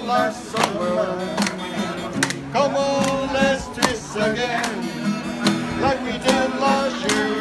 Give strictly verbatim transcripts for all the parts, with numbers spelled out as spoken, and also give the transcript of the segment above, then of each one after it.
last summer. Come on, let's twist again, like we did last year.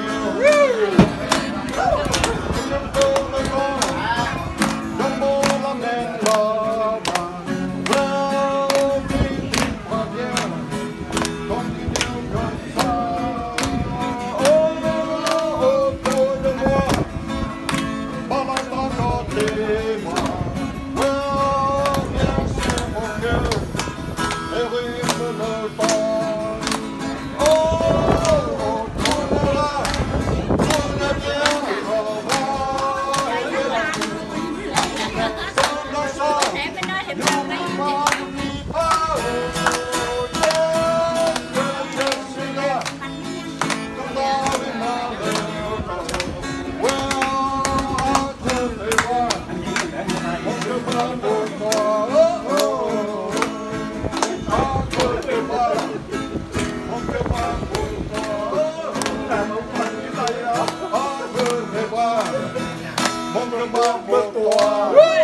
Một người một tuổi